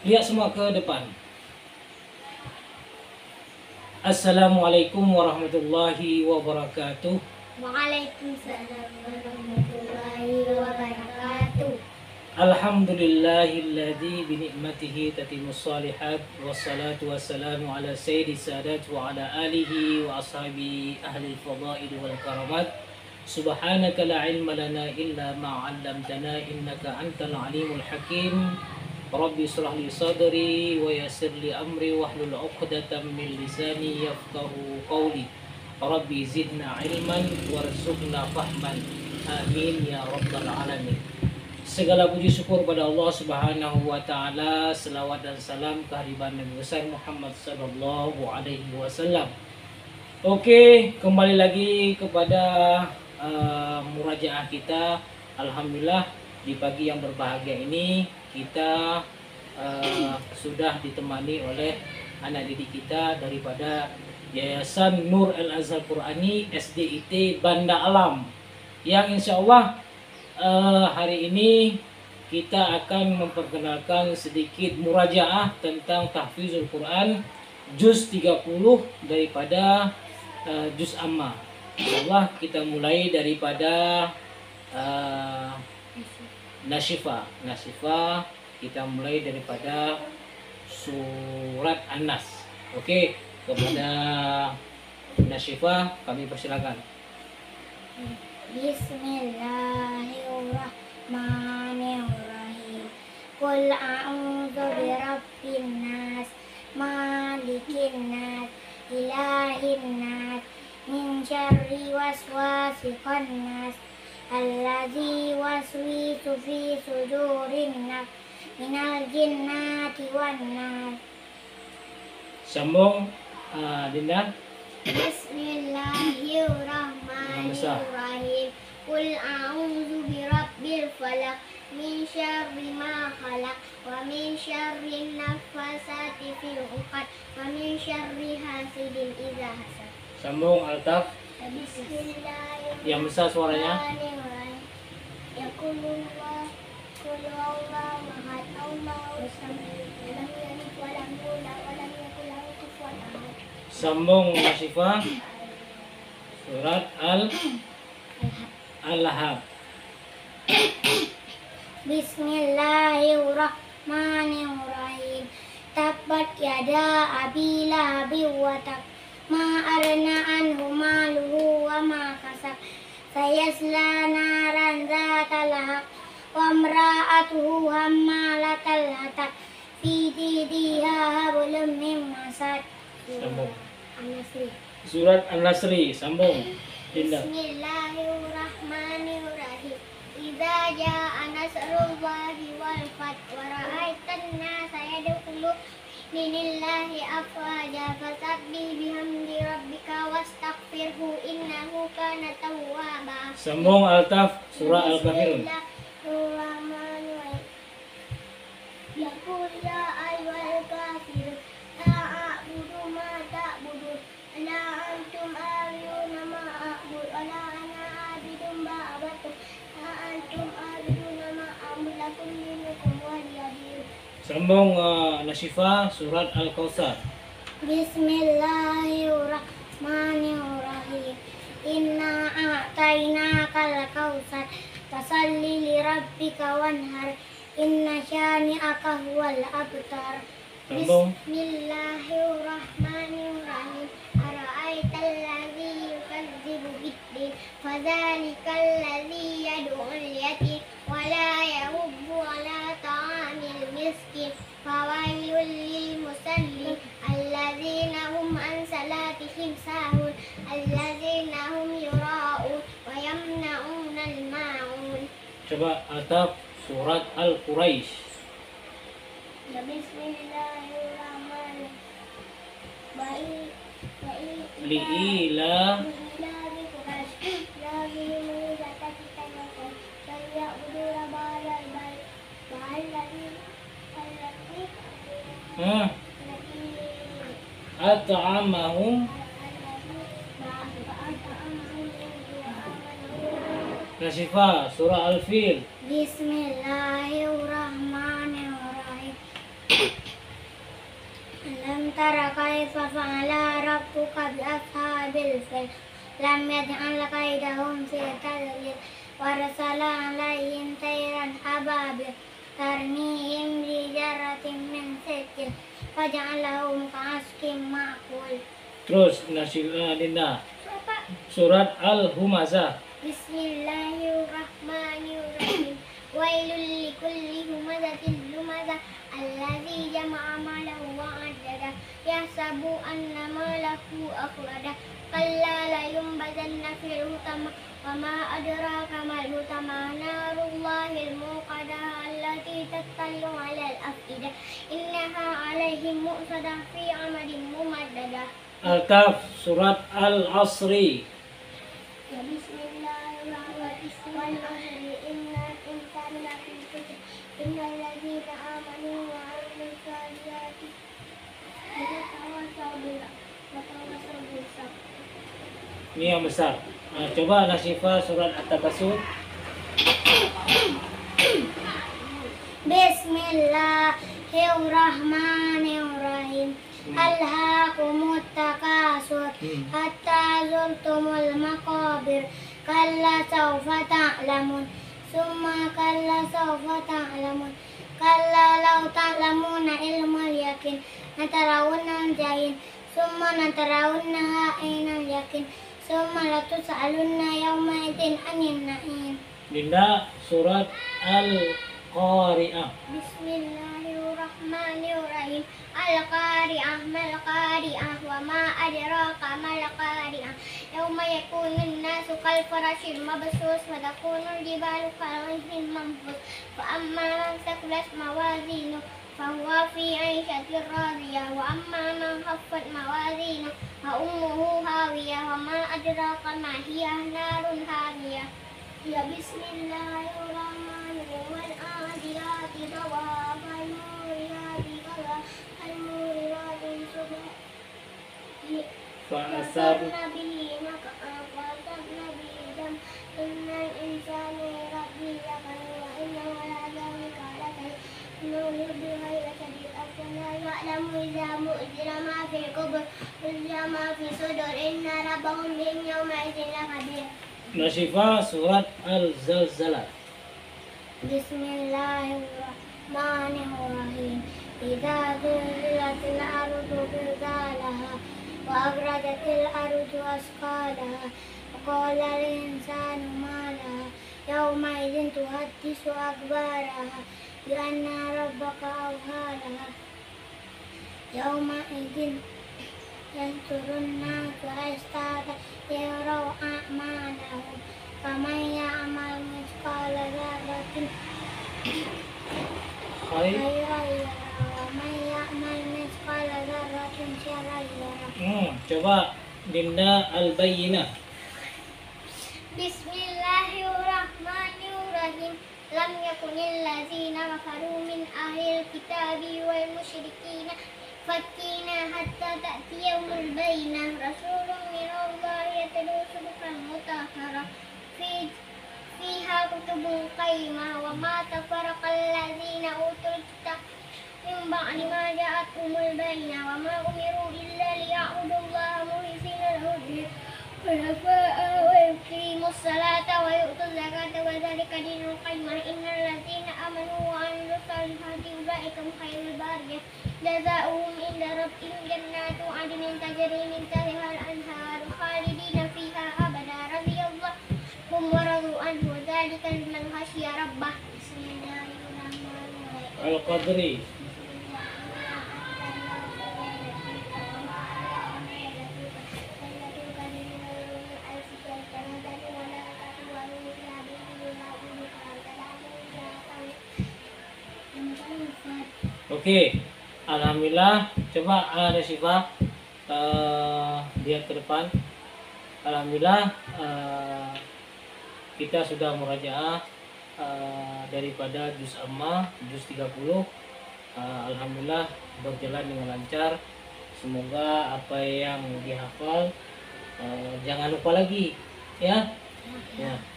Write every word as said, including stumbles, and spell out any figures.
Lihat semua ke depan. Assalamualaikum warahmatullahi wabarakatuh. Waalaikumsalam warahmatullahi wabarakatuh. Alhamdulillahilladzi binikmatihi tatimmus shalihat. Wassalatu wassalamu ala sayyidis sadat wa ala alihi wa ashabi ahli fadail wal karamat. Subhanaka la ilma lana illa ma 'allamtana innaka antal alimul hakim. Rabbi israh li sadri wa yassir li amri wahlul 'uqdatam min lisani yafqahu qawli. Rabbi zidna ilman warzuqna fahman. Amin ya rabbal alamin. Segala puji syukur pada Allah Subhanahu wa taala, selawat dan salam kehadiran Nabi besar Muhammad sallallahu alaihi wasallam. Oke, kembali lagi kepada uh, murajaah kita. Alhamdulillah di pagi yang berbahagia ini kita uh, sudah ditemani oleh anak didik kita daripada Yayasan Nur Al Azhar Qurani S D I T Banda Alam, yang insya Allah uh, hari ini kita akan memperkenalkan sedikit murajaah tentang tahfizul Quran juz tiga puluh daripada uh, juz amma. Insyaallah kita mulai daripada uh, Nasyifa. Nasyifa kita mulai daripada surat An-Nas. Oke, kepada Nasyifa kami persilakan. Bismillahirrahmanirrahim. Qul a'udzu birabbin nas, malikin nas, ilahin nas, min syarri waswasil khannas, alladzi waswisu fi sudurin nas, minal jinnati wan nas. Sambung uh, Dinda. Bismillahirrahmanirrahim. Qul a'udzu birabbil falaq, min syarri ma khalaq, wa min syarri nafasati fil 'uqad, wa min syarri hasidin idza hasad. Sambung Altaf. Bismillahirrahmanirrahim. Yang besar suaranya. Yaqulullah qul huwallahu ahad, Allahu samad, lam yalid wa lam yulad wa lam yakul lahu kufuwan ahad. Sambung Nasyifa. Surat Al Al-Lahab. Bismillahirrahmanirrahim. Tabbat yada abi lahabin wa tab, ma arna anhu maluhu wa ma kasab, sayasla naran zata lahab, wa imra'atuhu hammalatal hatab, fi jidiha hablum min masad. Sambung. An-Nasri. Surat An-Nasri. Sambung Dinda. Bismillahirrahmanirrahim. Idza jaa nasrullahi wal fath wa ra'aitan nasa yadkhulu dinillahi afwaja fasabbih bihamdi rabbika wastaghfirhu innahu kana tawwaba. Sambung Altaf. Surah Al-Kafirun. Bismillahirrahmanirrahim. Yaqul ya ayyuhal kafirun la a'budu ma ta'budun, la antum a'buduna ma a'budu, wa la ana a'budun ma a'badtum, la antum a'buduna ma a'budu, lakum dinukum waliya din. Sambung uh, Nasyifa. Surat Al-Kautsar. Bismillahirrahmanirrahim. Inna a'tainakal kautsar, fasalli li rabbika wanhar, inna syani'aka huwal abtar. Sambung. Bismillahirrahmanirrahim. Ara'aital ladzi yukadzibu biddin, fadzalikal ladzi yad'ul yatim wa la yahuddu 'ala ta'amil miskin, fawailul lil musallin alladzina hum an salatihim sahun, alladzina hum yura'un wa yamna'unal ma'un. Coba Altaf. Surat Al-Quraisy. Ya, Bismillahirrahmanirrahim. Baik, baik. Li'ila. Hmm. At'amahum. Nasyifa. Surah Al-Fil. Bismillahirrahmanirrahim. كيف فعل ربك بأصحاب الفيل لم يجعل كيدهم في تضليل وأرسل عليهم طيرا أبابيل ترميهم بحجارة من سجيل فجعلهم كعصف مأكول. Terus Nasibah Dinda surat Al-Humazah. Bismillahirrahmanirrahim. Wailul likulli humazatin lumazah allazi jama'a malahu wa addada yahsabu anna malahu akhlada kalla la yumbazanna fil hutama wa ma adraka mal hutama narullahil muqadah allati tatallu 'alal afida innaha 'alaihim mu'sadah fi 'amadin mumaddadah. Al-Kahf surat Al-Asri. Ya bismillahirrahmanirrahim. Innal insana lafi khusr innal ladzina amanu wa 'amilus solihati yatawassaw bil wa tawassaw bis sabr. Ini yang besar. Nah, coba Nasifah surat At-Takasur. Bismillahirrahmanirrahim. Alhaakumut takasur hatta zurtumul maqabir kalla sawfa ta'lamun summa kalla sawfa ta'lamun kalla law ta'lamuna ilmal yakin natarawunna jahil summa natarawunnaha ainal yakin summa latus'alunna yawma idin anin na'im. Dinda surat Al-Qari'ah. Bismillahirrahmanirrahim. Al-Qari'ah mal-Qari'ah wa ma adraka mal-Qari'ah yawma yakunun nasu kal farashil mabsus wa takunul jibalu kal ihil manfus fa amma man thaqulat mawazinu fa huwa fi 'aishatir radiyah wa amma man khaffat mawazinu fa ummuhu hawiyah wa ma adraka ma hiya narun hamiyah. Ya bismillahirrahmanirrahim. Wal 'adiyati dawaa wal muriyati qadha al muriyati subha Fa'asar bihi naqa'a fa'asabna bihi dam innal insana rabbi lakanu wa innahu ala dhalika lakanu nuru bighayri sadid afna ya'lamu idza mu'zira ma fil qubur idza ma fi sudur inna rabbahum bihim yawma idzin lakabir. Nasifah surat Al-Zalzalah. Bismillahirrahmanirrahim. Idza zulzilatil ardu zilzalaha wa akhrajatil ardu asqalaha wa qala al insanu ma laha yawma idzin tuhaddisu akhbaraha bi anna rabbaka awhalaha yawma idzin yansurun nasu ashtata yaraw a'malahum faman ya'mal mithqala dzarratin khairan yara wa man ya'mal mithqala dzarratin syarran yara. Hmm, coba Dinda Al-Bayyinah. Bismillahirrahmanirrahim. Lam yakunil ladzina kafaru min ahlil kitabi wal musyrikina fakina hatta ta'tiyahumul bayyinah rasulun minallahi yatlu suhufan mutahharah fi fiha kutubun qayyimah wa ma tafarraqal ladzina utul kitab min ba'di ma ja'atuhumul bayyinah wa ma umiru illa liya'budullaha mukhlisina lahu-d-din hunafa'a wa yuqimus salata wa yu'tuz zakata wa dzalika dinul qayyimah innal ladzina amanu wa 'amilus solihati ulaika hum khairul bariyah jazaohum inda rabbihim jannatu 'adnin tajri min tahtihal anhar khalidina fiha abada radhiyallahu hum wa radu anhu dzalika liman khashiya rabbah. Bismillahirrahmanirrahim. Al-Qadri. Oke, alhamdulillah. Coba uh, Nasifah uh, lihat ke depan. Alhamdulillah uh, kita sudah murajaah uh, daripada juz amma juz tiga puluh. Uh, alhamdulillah berjalan dengan lancar. Semoga apa yang dihafal uh, jangan lupa lagi, ya. Ya.